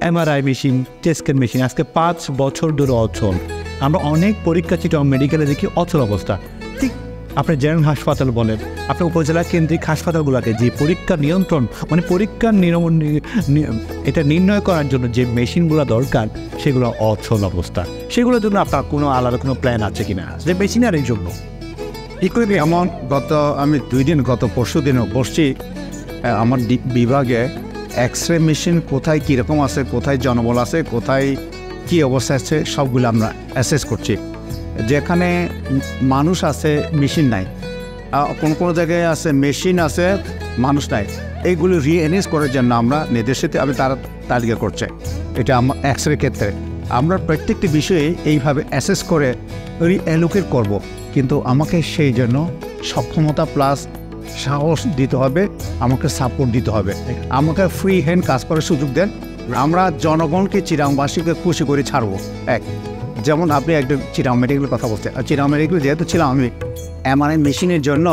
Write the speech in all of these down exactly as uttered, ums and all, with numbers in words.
MRI machine, টেস্কের machine আজকে পাঁচ বছর ধরে অচল। আমরা অনেক পরীক্ষা চিটং মেডিকেলে দেখি অচল অবস্থা। ঠিক আপনি জেনারেল হাসপাতাল বলেন, আপনার উপজেলা কেন্দ্রিক হাসপাতালগুলোকে যে পরীক্ষা নিয়ন্ত্রণ মানে পরীক্ষার নিয়মন এটা নির্ণয় করার জন্য যে মেশিনগুলো দরকার সেগুলো অচল অবস্থা। সেগুলোর জন্য আপনার কোনো আলাদা কোনো প্ল্যান আছে কিনা যে মেশিনারির জন্য? ইকুইপি এমন গত আমি দুই দিন গত পরশু দিনও বসছি আমার বিভাগে এক্স রে মেশিন কোথায় কীরকম আছে, কোথায় জনবল আছে, কোথায় কী অবস্থা আছে সবগুলো আমরা অ্যাসেস করছি। যেখানে মানুষ আছে মেশিন নাই, কোনো কোনো জায়গায় আছে মেশিন আছে মানুষ নাই, এইগুলো রিএনএস করার জন্য আমরা নির্দেশিত আমি তারা তালিকা করছে। এটা আমার এক্স রে ক্ষেত্রে আমরা প্রত্যেকটি বিষয়ে এইভাবে অ্যাসেস করে রিঅ্যালোকেট করব, কিন্তু আমাকে সেই জন্য সক্ষমতা প্লাস সাহস দিতে হবে, আমাকে সাপোর্ট দিতে হবে, আমাকে ফ্রি হ্যান্ড কাজ করার সুযোগ দেন। আমরা জনগণকে চিরাংবাসীকে খুশি করে ছাড়বো। এক যেমন আপনি একটা চিরাং মেডিকেলের কথা বলছেন, চিরাং মেডিকেল যেহেতু ছিলাম আমি, এমআরআই মেশিনের জন্য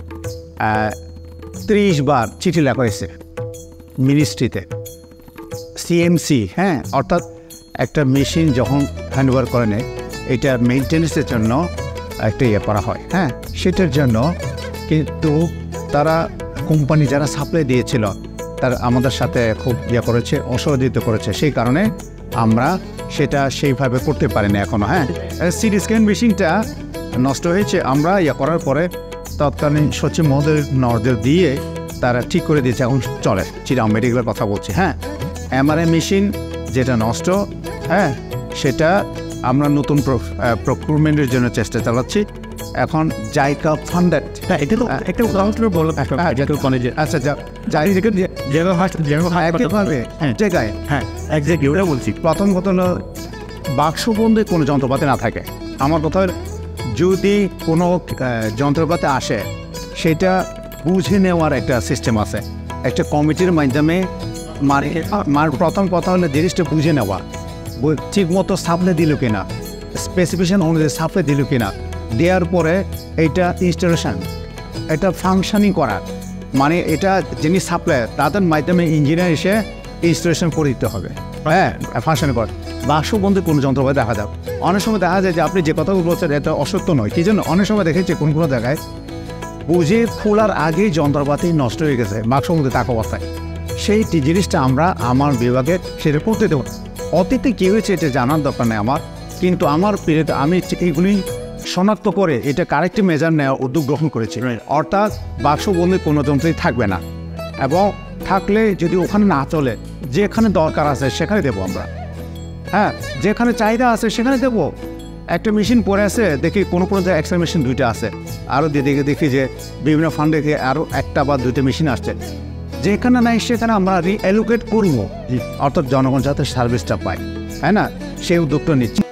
ত্রিশ বার চিঠি লেখা হয়েছে মিনিস্ট্রিতে, সিএমসি, হ্যাঁ, অর্থাৎ একটা মেশিন যখন হ্যান্ডওভার করে নেয় এটা মেনটেন্যান্সের জন্য একটা ইয়ে করা হয়, হ্যাঁ, সেটার জন্য কিন্তু তারা কোম্পানি যারা সাপ্লাই দিয়েছিল তারা আমাদের সাথে খুব ইয়ে করেছে, অসহযোগিতা করেছে, সেই কারণে আমরা সেটা সেইভাবে করতে পারি না এখনও। হ্যাঁ, সিটি স্ক্যান মেশিনটা নষ্ট হয়েছে, আমরা ইয়ে করার পরে তৎকালীন সচিব মহোদয়ের নজর দিয়ে তারা ঠিক করে দিয়েছে, এখন চলে। চিরাং মেডিকেলের কথা বলছি। হ্যাঁ, এমআরআই মেশিন যেটা নষ্ট, হ্যাঁ, সেটা আমরা নতুন প্রক্রিউরমেন্টের জন্য চেষ্টা চালাচ্ছি। এখন জাইকা ফান্ডেড, হ্যাঁ, এটা তো একটা উদাহরণ বলো। আচ্ছা, জায়গায়, হ্যাঁ, এক্স্যাক্টলি ওটা বলছি। প্রথম কথা হলো বাক্সবন্দি কোনো যন্ত্রপাতি না থাকে। আমার কথা যদি কোনো যন্ত্রপাতি আসে সেটা বুঝে নেওয়ার একটা সিস্টেম আছে, একটা কমিটির মাধ্যমে মার প্রথম কথা হলো জিনিসটা বুঝে নেওয়া, ঠিক মতো সাপ্লাই দিল কিনা, স্পেসিফিকেশন অনুযায়ী সাপ্লাই দিল কিনা, দেওয়ার পরে এইটা ইনস্টলেশন, এটা ফাংশনিং করা, মানে এটা যিনি সাপ্লাই তাদের মাধ্যমে ইঞ্জিনিয়ার এসে ইনস্টলেশন করে দিতে হবে, হ্যাঁ, ফাংশনিং করা। বাক্সবন্দি কোনো যন্ত্রপাতি দেখা যাবে, অনেক সময় দেখা যায় যে আপনি যে কথাগুলো বলছেন এটা অসত্য নয়। কী জন্য? অনেক সময় দেখেছি কোন কোনো জায়গায় বুঝে খোলার আগেই যন্ত্রপাতি নষ্ট হয়ে গেছে বাক্সবন্দি থাকা অবস্থায়। সেই জিনিসটা আমরা আমার বিভাগে সেটা করতে দেবো। অতীতে কী হয়েছে এটা জানার দরকার নেই আমার, কিন্তু আমার পিরিয়ডে আমি এইগুলি শনাক্ত করে এটা কারেক্টিভ মেজার নেওয়ার উদ্যোগ গ্রহণ করেছি। অর্থাৎ বাক্সবন্দি কোনো যন্ত্রই থাকবে না, এবং থাকলে যদি ওখানে না চলে যেখানে দরকার আছে সেখানে দেবো আমরা, হ্যাঁ, যেখানে চাহিদা আছে সেখানে দেবো। একটা মেশিন পড়ে আছে দেখি কোনো কোনো জায়গায় এক্সরে মেশিন দুইটা আছে, আরও দিকে দেখি যে বিভিন্ন ফান্ডে আরও একটা বা দুইটা মেশিন আসছে, যেখানে নাই সেখানে আমরা রিঅ্যালোকেট করবো, অর্থাৎ জনগণ যাতে সার্ভিসটা পায়, হ্যাঁ না, সেই উদ্যোগটা নিচ্ছি।